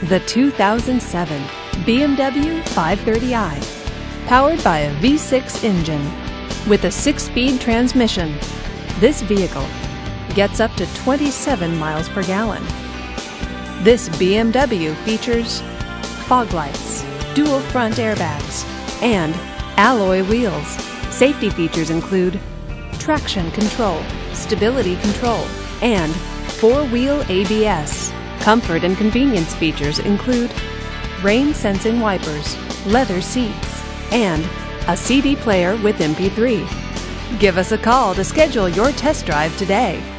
The 2007 BMW 530i, powered by a V6 engine with a 6-speed transmission. This vehicle gets up to 27 miles per gallon. This BMW features fog lights, dual front airbags, and alloy wheels. Safety features include traction control, stability control, and 4-wheel ABS. Comfort and convenience features include rain-sensing wipers, leather seats, and a CD player with MP3. Give us a call to schedule your test drive today.